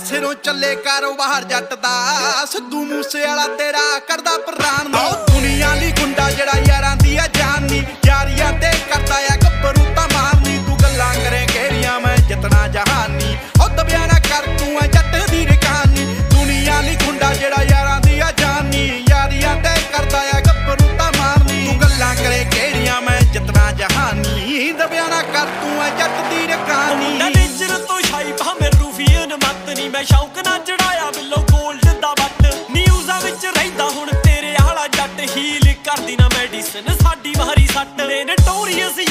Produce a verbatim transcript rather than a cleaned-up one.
सिरों चले कारोबार जट दा सिद्धू मूसे वाला तेरा करदा प्राण दा दुनिया ली गुंडा जड़ा यारां दी है जानी यारियां ते करदा है गब्बरू ता मारनी तू गल्लां करे केड़ियां मैं जितना जहानी ओ दबिया ना कर तू है जट दी रकानी दुनिया ली गुंडा जड़ा यारां दी है जानी यारियां ते करदा है गब्बरू ता मारनी तू गल्लां करे केड़ियां मैं जितना जहानी दबिया ना कर तू है जट दी रकानी मैं शौक ना चढ़ाया बिलो गोल्ड दा बट न्यूज़ां विच रहिंदा हुण तेरे आला जट हील करदी ना मेडिसिन साडी मारी सट ने नटोरियस